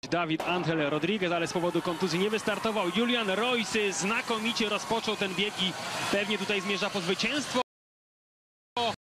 David Angel Rodriguez, ale z powodu kontuzji nie wystartował. Julian Royce znakomicie rozpoczął ten bieg i pewnie tutaj zmierza po zwycięstwo.